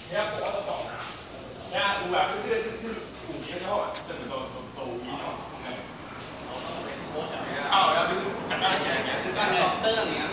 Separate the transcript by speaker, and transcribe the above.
Speaker 1: เนี่ยผมว่าต้องต่อนะเนี่ยดูแบบเรื่อยๆที่กลุ่มนี้เขาอ่ะจะเป็นตัววีเนาะเอาแล้วดูกันได้อย่างเงี้ยคือการเซ็นเตอร์อย่างเงี้ย